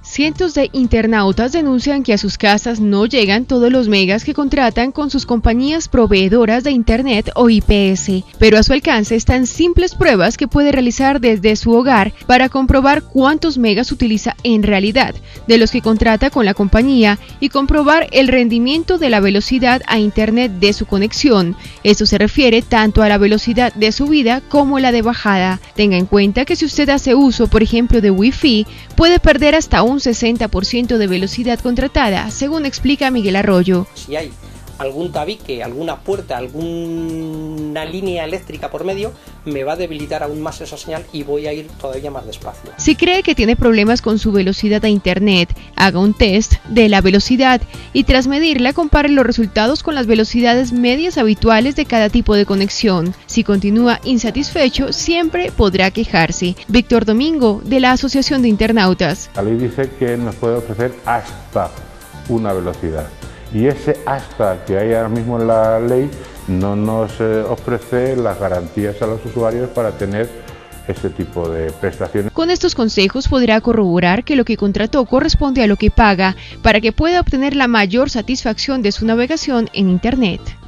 Cientos de internautas denuncian que a sus casas no llegan todos los megas que contratan con sus compañías proveedoras de Internet o IPS, pero a su alcance están simples pruebas que puede realizar desde su hogar para comprobar cuántos megas utiliza en realidad de los que contrata con la compañía y comprobar el rendimiento de la velocidad a Internet de su conexión. Esto se refiere tanto a la velocidad de subida como la de bajada. Tenga en cuenta que si usted hace uso, por ejemplo, de Wi-Fi, puede perder hasta un 60% de velocidad contratada, según explica Miguel Arroyo. Si hay algún tabique, alguna puerta, alguna línea eléctrica por medio, me va a debilitar aún más esa señal y voy a ir todavía más despacio. Si cree que tiene problemas con su velocidad a Internet, haga un test de la velocidad y tras medirla compare los resultados con las velocidades medias habituales de cada tipo de conexión. Si continúa insatisfecho, siempre podrá quejarse. Víctor Domingo, de la Asociación de Internautas. La ley dice que nos puede ofrecer hasta una velocidad. Y ese hasta que hay ahora mismo en la ley no nos ofrece las garantías a los usuarios para tener ese tipo de prestaciones. Con estos consejos podrá corroborar que lo que contrató corresponde a lo que paga para que pueda obtener la mayor satisfacción de su navegación en Internet.